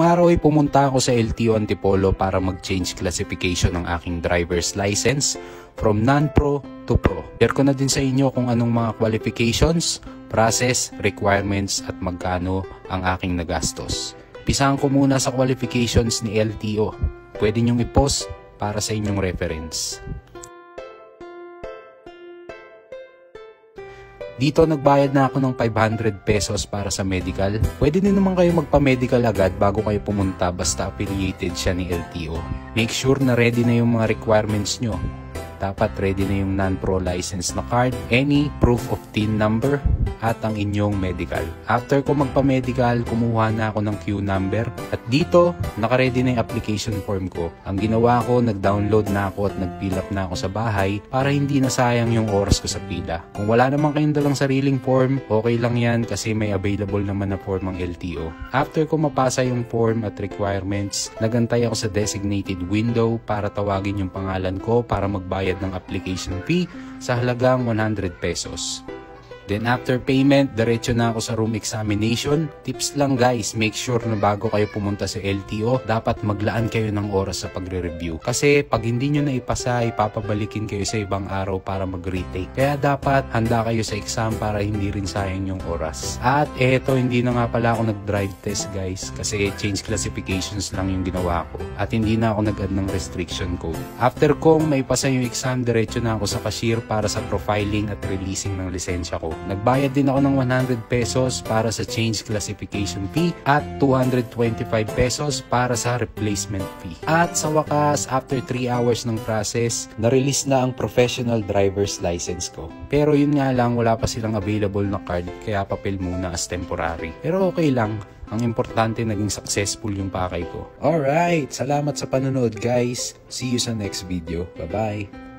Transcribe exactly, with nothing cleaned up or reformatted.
Ngayong araw ay pumunta ako sa L T O Antipolo para mag-change classification ng aking driver's license from non-pro to pro. Share ko na din sa inyo kung anong mga qualifications, process, requirements at magkano ang aking nagastos. Pisahan ko muna sa qualifications ni L T O. Pwede nyong i-post para sa inyong reference. Dito nagbayad na ako ng five hundred pesos para sa medical. Pwede din naman kayo magpa-medical agad bago kayo pumunta basta affiliated siya ni L T O. Make sure na ready na yung mga requirements nyo. Dapat ready na yung non-pro license na card, any proof of T I N number, at ang inyong medical. After ko magpa-medical, kumuha na ako ng Q number. At dito, naka-ready na yung application form ko. Ang ginawa ko, nag-download na ako at nag-fill up na ako sa bahay para hindi na sayang yung oras ko sa pila. Kung wala naman kayong dalang sariling form, okay lang yan kasi may available naman na form ang L T O. After ko mapasa yung form at requirements, nagantay ako sa designated window para tawagin yung pangalan ko para magbayad ng application fee sa halagang one hundred pesos. Then after payment, diretso na ako sa room examination. Tips lang guys, make sure na bago kayo pumunta sa L T O, dapat maglaan kayo ng oras sa pagre-review. Kasi pag hindi nyo na ipasa, ipapabalikin kayo sa ibang araw para mag-retake. Kaya dapat handa kayo sa exam para hindi rin sayang yung oras. At eto, hindi na nga pala ako nag-drive test guys kasi change classifications lang yung ginawa ko. At hindi na ako nag-add ng restriction code. After kong maipasa yung exam, diretso na ako sa cashier para sa profiling at releasing ng lisensya ko. Nagbayad din ako ng one hundred pesos para sa change classification fee at two hundred twenty-five pesos para sa replacement fee. At sa wakas, after three hours ng process, na-release na ang professional driver's license ko. Pero yun nga lang, wala pa silang available na card kaya papel muna as temporary. Pero okay lang. Ang importante, naging successful yung pakay ko. Alright, salamat sa panonood guys. See you sa next video. Bye-bye.